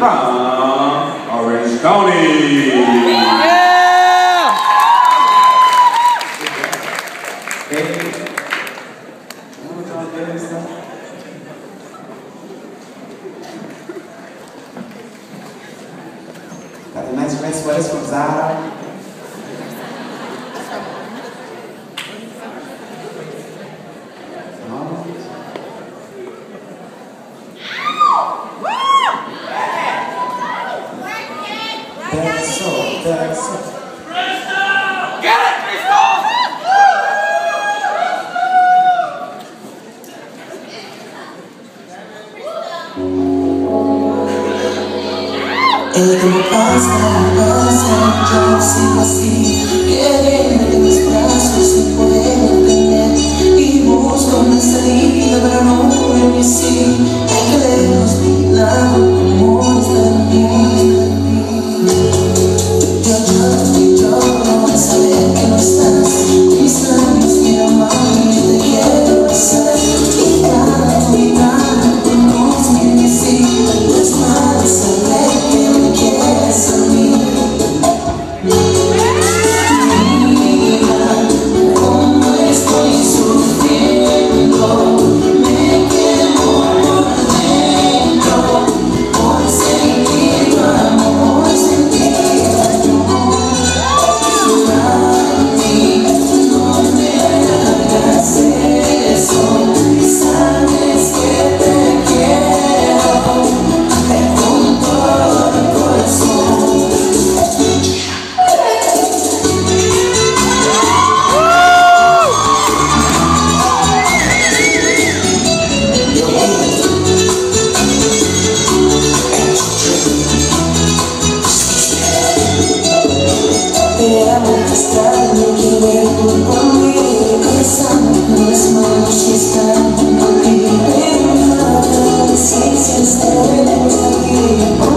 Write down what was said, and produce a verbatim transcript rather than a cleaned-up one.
from Orange County. Yeah! Got the nice red sweaters from Zara. That's so, that's so. Get it, Crystal! Ella que me pasa, me pasa, yo sigo así, queriendo en mis brazos sin poder tener, y busco una salida, pero no puedo decir, hay que lejos mi lado, como está en mí. Yo lloro y lloro al saber que no estás, mis labios miran mami, te quiero besar, y cada mirada tu voz me dice, no es malo saber que me quieres a mí. Mira cómo estoy sufriendo, me quemo por dentro, por sentir tu amor, sentir tu amor. Mami, no me hagas eso, sabes que te quiero con todo el corazón. Te amo, te extraño, quiero verte conmigo, besando en las manos y estar contigo. Pero me falta la presencia, estar aquí.